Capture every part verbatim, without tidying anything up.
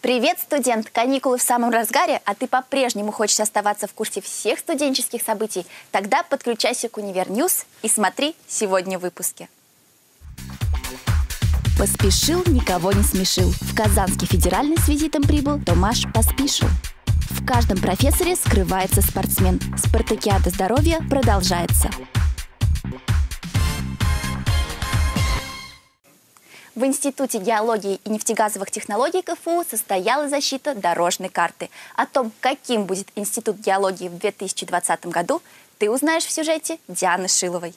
Привет, студент! Каникулы в самом разгаре, а ты по-прежнему хочешь оставаться в курсе всех студенческих событий? Тогда подключайся к Универньюз и смотри сегодня в выпуске. Поспешил, никого не смешил. В Казанский федеральный с визитом прибыл Томаш Поспишил. В каждом профессоре скрывается спортсмен. Спартакиада здоровья продолжается. В Институте геологии и нефтегазовых технологий КФУ состоялась защита дорожной карты. О том, каким будет Институт геологии в две тысячи двадцатом году, ты узнаешь в сюжете Дианы Шиловой.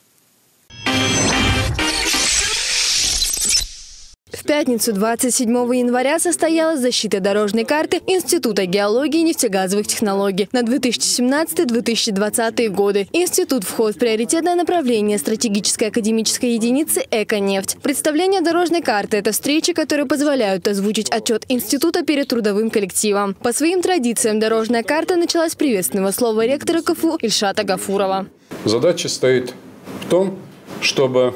В пятницу, двадцать седьмого января, состоялась защита дорожной карты Института геологии и нефтегазовых технологий на две тысячи семнадцатый — две тысячи двадцатый годы. Институт входит в приоритетное направление стратегической академической единицы «Эко-нефть». Представление дорожной карты – это встречи, которые позволяют озвучить отчет института перед трудовым коллективом. По своим традициям дорожная карта началась с приветственного слова ректора КФУ Ильшата Гафурова. Задача стоит в том, чтобы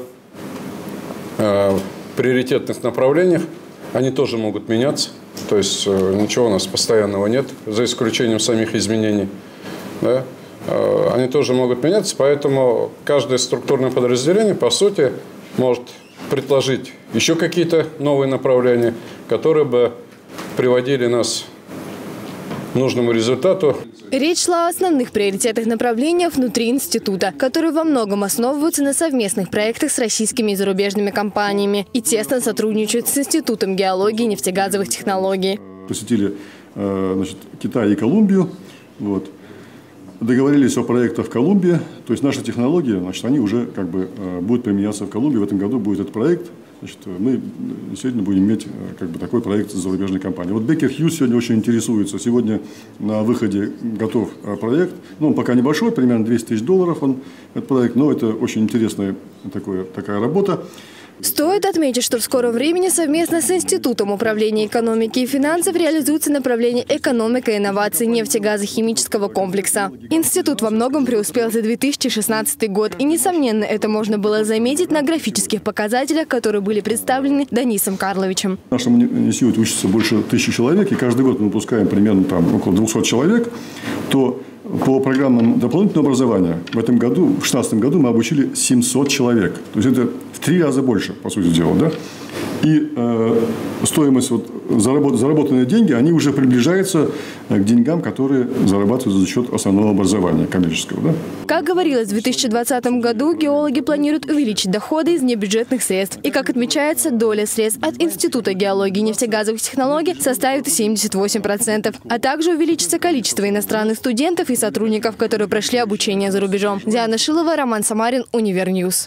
э, в приоритетных направлениях они тоже могут меняться. То есть ничего у нас постоянного нет, за исключением самих изменений. Да? Они тоже могут меняться, поэтому каждое структурное подразделение, по сути, может предложить еще какие-то новые направления, которые бы приводили нас к нужному результату. Речь шла о основных приоритетных направлениях внутри института, которые во многом основываются на совместных проектах с российскими и зарубежными компаниями и тесно сотрудничают с Институтом геологии и нефтегазовых технологий. Посетили значит, Китай и Колумбию. Вот. Договорились о проектах в Колумбии. То есть наши технологии, значит, они уже как бы будут применяться в Колумбии. В этом году будет этот проект. Значит, мы действительно будем иметь как бы, такой проект с зарубежной компанией. Вот Беккер Хьюз сегодня очень интересуется. Сегодня на выходе готов проект. Ну, он пока небольшой, примерно двести тысяч долларов он, этот проект, но это очень интересная такое, такая работа. Стоит отметить, что в скором времени совместно с Институтом управления экономики и финансов реализуется направление экономика и инноваций нефтегазохимического комплекса. Институт во многом преуспел за две тысячи шестнадцатый год, и, несомненно, это можно было заметить на графических показателях, которые были представлены Данисом Карловичем. В нашем институте учатся больше тысячи человек, и каждый год мы выпускаем примерно там, около двухсот человек, то по программам дополнительного образования в этом году, в две тысячи шестнадцатом году мы обучили семьсот человек. То есть это в три раза больше, по сути дела. Да? И э, стоимость, вот, заработ, заработанные деньги, они уже приближаются к деньгам, которые зарабатываются за счет основного образования коммерческого. Да? Как говорилось, в две тысячи двадцатом году геологи планируют увеличить доходы из небюджетных средств. И, как отмечается, доля средств от Института геологии и нефтегазовых технологий составит семьдесят восемь процентов. А также увеличится количество иностранных студентов и сотрудников, которые прошли обучение за рубежом. Диана Шилова, Роман Самарин, Универньюз.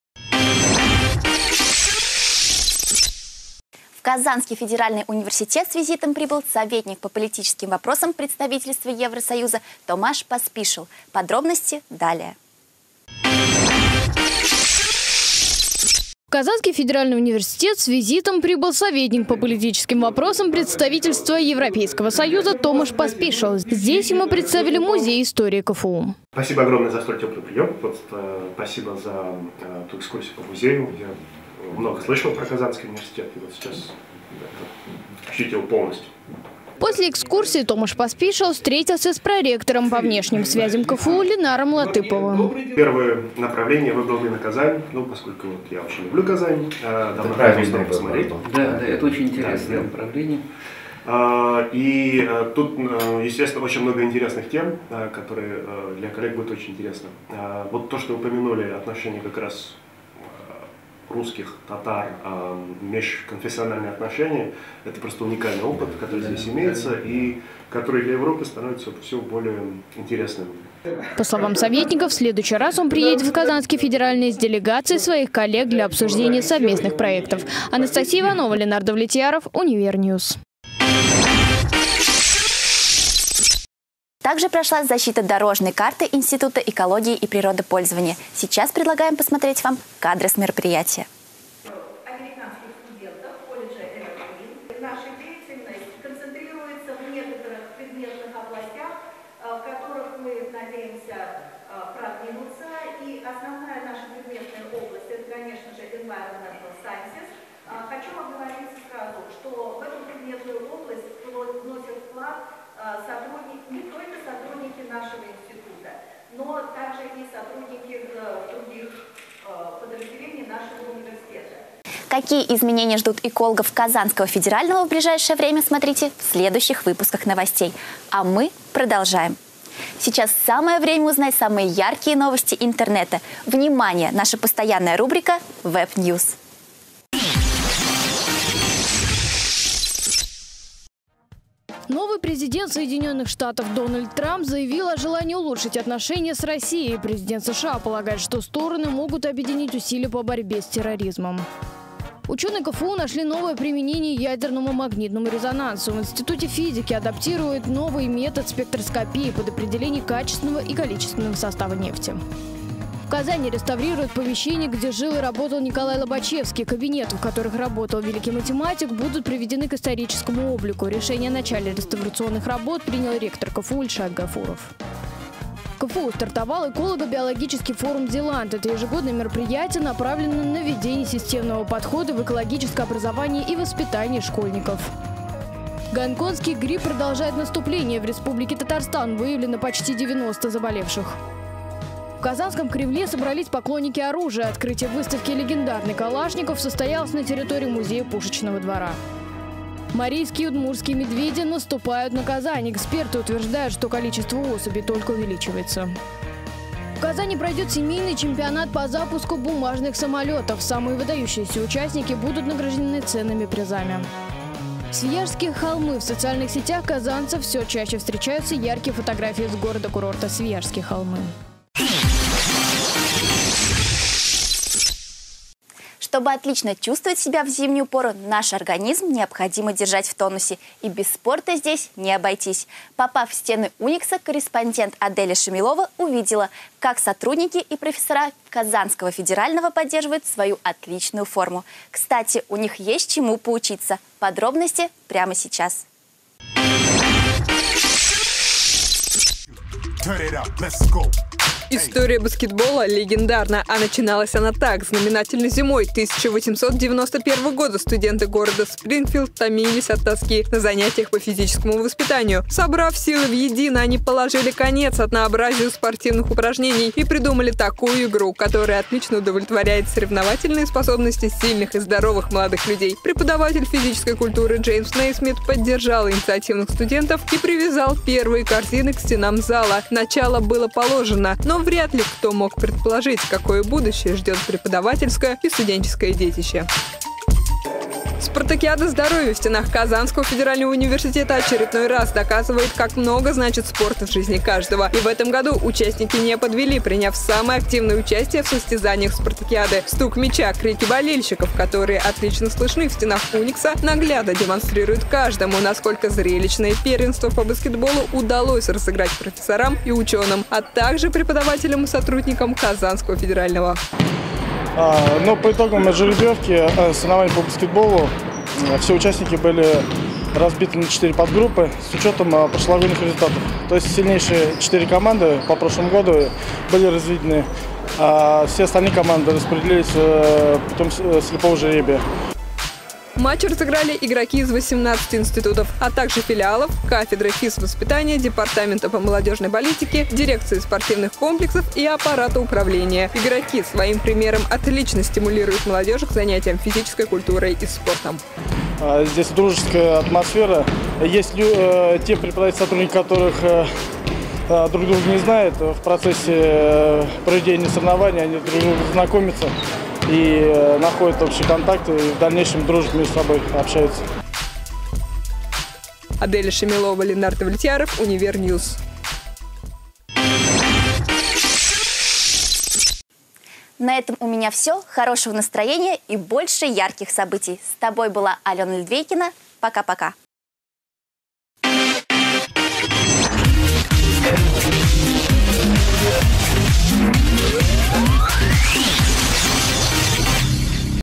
В Казанский федеральный университет с визитом прибыл советник по политическим вопросам представительства Евросоюза Томаш Поспишил. Подробности далее. В Казанский федеральный университет с визитом прибыл советник по политическим вопросам представительства Европейского союза Томаш Поспишил. Здесь ему представили музей истории КФУ. Спасибо огромное за столь теплый прием. Вот, э, спасибо за э, ту экскурсию по музею. Я много слышал про Казанский университет, и вот сейчас это ощутил полностью. После экскурсии Томаш Поспишил встретился с проректором по внешним связям КФУ Ленаром Латыповым. Первое направление выбрал именно Казань, ну, поскольку вот я очень люблю Казань, давно хотел посмотреть. Да, да, это очень интересное да, направление. И тут, естественно, очень много интересных тем, которые для коллег будет очень интересно. Вот то, что вы упомянули, отношения как раз русских, татар, межконфессиональные отношения, это просто уникальный опыт, который здесь имеется и который для Европы становится все более интересным. По словам советников, в следующий раз он приедет в Казанский федеральный с делегацией своих коллег для обсуждения совместных проектов. Анастасия Иванова, Ленардо Влетьяров, Универньюз. Также прошла защита дорожной карты Института экологии и природопользования. Сейчас предлагаем посмотреть вам кадры с мероприятия. Американских студентов колледжа эр наша деятельность концентрируется в некоторых предметных областях, в которых мы надеемся продвинуться. И основная наша предметная область – это, конечно же, environmental sciences. Хочу оговориться сразу, что в эту предметную область вносят вклад сотрудники, не только сотрудники нашего института, но также и сотрудники других подразделений нашего университета. Какие изменения ждут экологов Казанского федерального в ближайшее время, смотрите в следующих выпусках новостей. А мы продолжаем. Сейчас самое время узнать самые яркие новости интернета. Внимание! Наша постоянная рубрика Web News. Новый президент Соединенных Штатов Дональд Трамп заявил о желании улучшить отношения с Россией. Президент США полагает, что стороны могут объединить усилия по борьбе с терроризмом. Ученые КФУ нашли новое применение ядерному магнитному резонансу. В Институте физики адаптируют новый метод спектроскопии под определение качественного и количественного состава нефти. В Казани реставрируют помещение, где жил и работал Николай Лобачевский. Кабинеты, в которых работал великий математик, будут приведены к историческому облику. Решение о начале реставрационных работ принял ректор КФУ Ильшат Гафуров. В КФУ стартовал эколого-биологический форум «Зеланд». Это ежегодное мероприятие, направленное на введение системного подхода в экологическое образование и воспитание школьников. Гонконгский грипп продолжает наступление. В Республике Татарстан выявлено почти девяносто заболевших. В Казанском Кремле собрались поклонники оружия. Открытие выставки «Легендарный Калашников» состоялось на территории музея Пушечного двора. Марийские и удмуртские медведи наступают на Казань. Эксперты утверждают, что количество особей только увеличивается. В Казани пройдет семейный чемпионат по запуску бумажных самолетов. Самые выдающиеся участники будут награждены ценными призами. Свияжские холмы. В социальных сетях казанцев все чаще встречаются яркие фотографии с города-курорта Свияжские холмы. Чтобы отлично чувствовать себя в зимнюю пору, наш организм необходимо держать в тонусе. И без спорта здесь не обойтись. Попав в стены Уникса, корреспондент Аделя Шамилова увидела, как сотрудники и профессора Казанского федерального поддерживают свою отличную форму. Кстати, у них есть чему поучиться. Подробности прямо сейчас. История баскетбола легендарна, а начиналась она так. Знаменательной зимой тысяча восемьсот девяносто первого года студенты города Спрингфилд томились от тоски на занятиях по физическому воспитанию. Собрав силы в едино, они положили конец однообразию спортивных упражнений и придумали такую игру, которая отлично удовлетворяет соревновательные способности сильных и здоровых молодых людей. Преподаватель физической культуры Джеймс Нейсмит поддержал инициативных студентов и привязал первые корзины к стенам зала. Начало было положено, но вряд ли кто мог предположить, какое будущее ждет преподавательское и студенческое детище. Спартакиада здоровья в стенах Казанского федерального университета очередной раз доказывает, как много значит спорт в жизни каждого. И в этом году участники не подвели, приняв самое активное участие в состязаниях Спартакиады. Стук мяча, крики болельщиков, которые отлично слышны в стенах Уникса, наглядно демонстрируют каждому, насколько зрелищное первенство по баскетболу удалось разыграть профессорам и ученым, а также преподавателям и сотрудникам Казанского федерального. А, но по итогам жеребьевки соревнований по баскетболу все участники были разбиты на четыре подгруппы с учетом прошлогодних результатов. То есть сильнейшие четыре команды по прошлому году были разведены, а все остальные команды распределились путем слепого жеребия. Матч разыграли игроки из восемнадцати институтов, а также филиалов, кафедры физвоспитания, департамента по молодежной политике, дирекции спортивных комплексов и аппарата управления. Игроки своим примером отлично стимулируют молодежь к занятиям физической культурой и спортом. Здесь дружеская атмосфера. Есть э, те преподаватели, сотрудники которых э, друг друга не знают. В процессе э, проведения соревнований они друг друга знакомятся и находят общие контакты, и в дальнейшем дружат между собой, общаются. Аделя Шамилова, Ленардо Влетьяров, Универньюз. На этом у меня все. Хорошего настроения и больше ярких событий. С тобой была Алена Ледвейкина. Пока-пока. Yeah.